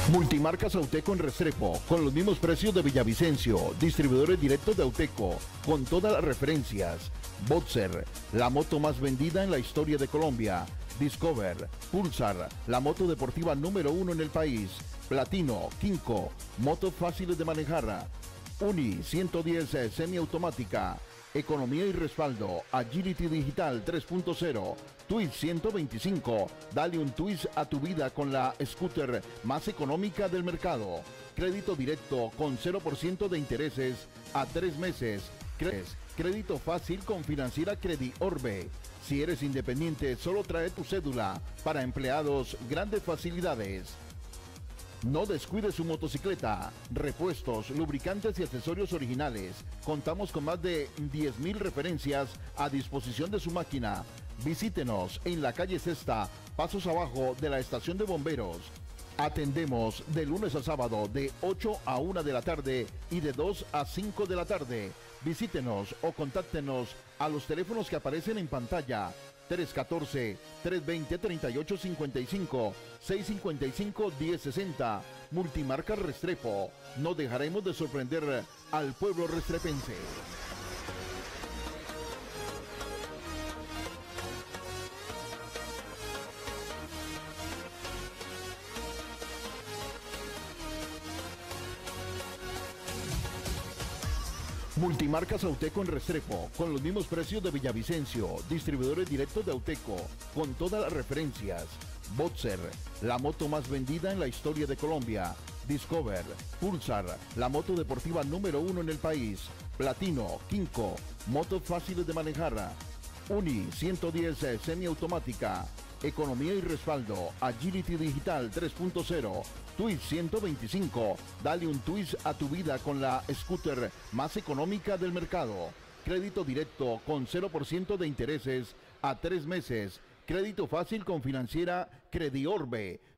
Multimarcas Auteco en Restrepo, con los mismos precios de Villavicencio. Distribuidores directos de Auteco, con todas las referencias. Boxer, la moto más vendida en la historia de Colombia. Discover, Pulsar, la moto deportiva número 1 en el país. Platino, Kinko, motos fáciles de manejar. Uni 110 semiautomática. Economía y respaldo. Agility Digital 3.0. Twist 125. Dale un twist a tu vida con la scooter más económica del mercado. Crédito directo con 0% de intereses a 3 meses. Crédito fácil con Financiera Credi Orbe. Si eres independiente, solo trae tu cédula. Para empleados, grandes facilidades. No descuide su motocicleta. Repuestos, lubricantes y accesorios originales. Contamos con más de 10.000 referencias a disposición de su máquina. Visítenos en la calle Cesta, pasos abajo de la estación de bomberos. Atendemos de lunes a sábado de 8 a 1 de la tarde y de 2 a 5 de la tarde. Visítenos o contáctenos a los teléfonos que aparecen en pantalla. 314-320-3855, 655-1060. Multimarca Restrepo. No dejaremos de sorprender al pueblo restrepense. Multimarcas Auteco en Restrepo, con los mismos precios de Villavicencio. Distribuidores directos de Auteco, con todas las referencias. Boxer, la moto más vendida en la historia de Colombia. Discover, Pulsar, la moto deportiva número 1 en el país. Platino, Kinko, motos fáciles de manejar. Uni 110 semiautomática. Economía y respaldo. Agility Digital 3.0. Twist 125. Dale un twist a tu vida con la scooter más económica del mercado. Crédito directo con 0% de intereses a 3 meses. Crédito fácil con Financiera Credi Orbe.